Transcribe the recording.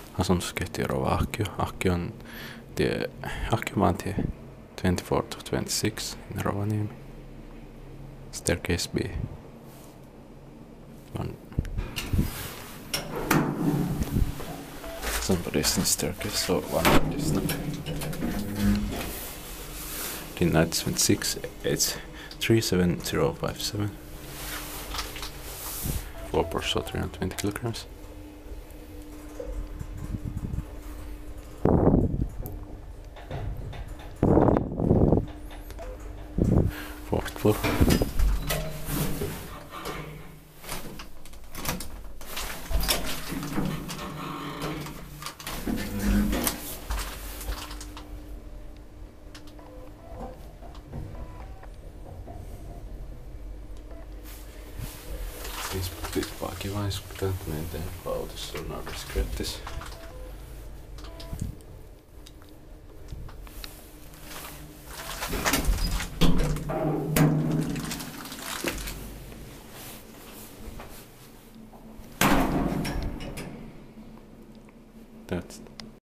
Asustusketju Rova Ahkio. Ahkio maantie 24 to 26 in Rovaniemi. Staircase B. Somebody's in the staircase, so one is not. In 1926, it's 37057. 4 per shot, 320 kilograms. Fourth floor. Vakivaiskuttaminen autossa on arviskrettis. That's